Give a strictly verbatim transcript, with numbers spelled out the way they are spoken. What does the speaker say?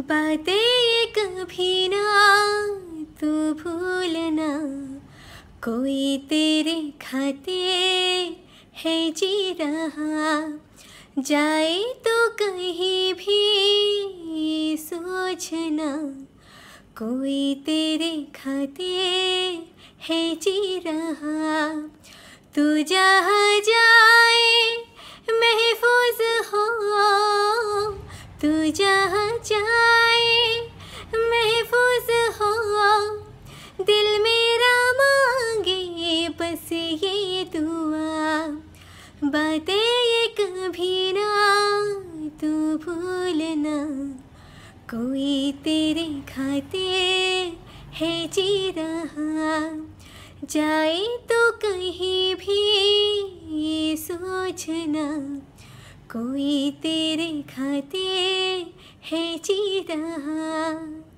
बातें कभी ना तू भूलना, कोई तेरे खाते है जी रहा। जाए तो कहीं भी सोचना, कोई तेरे खाते है जी रहा। तू जहाँ जाए महफूज हो, तू जहाँ जाए महफूज हो। दिल मेरा मांगे बस ये दुआ, बातें ये कभी ना तू भूलना, कोई तेरे खाते है जी रहा। जाए तो कहीं भी सोचना, कोई तेरे खाते है जी रहा।